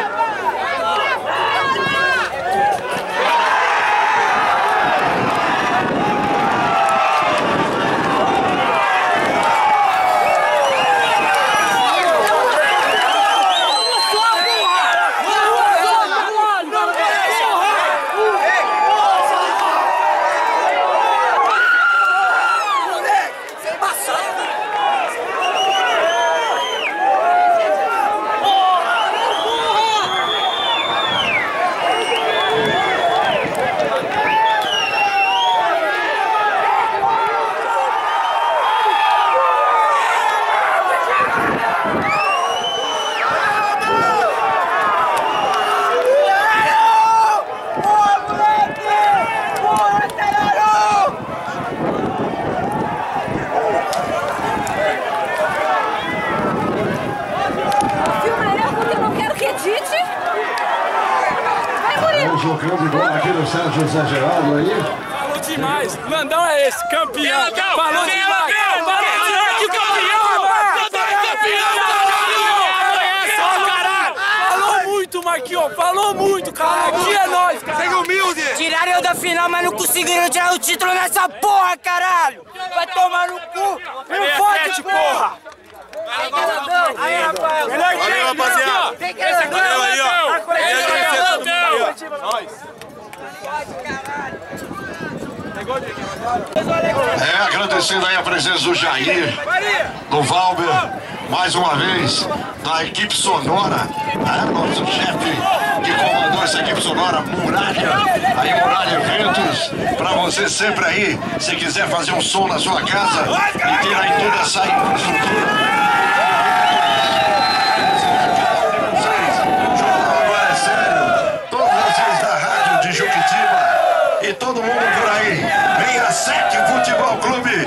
Jogando bola aqui no Sérgio Exagerado aí. Falou demais. Landão é esse, campeão. Falou demais. Falou demais que campeão, mano. Falou muito, Marquinhos. Falou muito, cara. Aqui é nóis, cara. Segue humilde. Tiraram eu da final, mas não conseguiram tirar o título nessa porra, caralho. Vai tomar no cu. Não fode, porra. Aí, Rafael. Valeu, rapaziada. Esse aqui é o aí, ó. Agradecendo aí a presença do Jair, do Valber, mais uma vez, da equipe sonora, nosso chefe que comandou essa equipe sonora, Muralha, aí Muralha Eventos, pra você sempre aí, se quiser fazer um som na sua casa e ter aí toda essa infraestrutura. E todo mundo por aí, venha Sete Futebol Clube.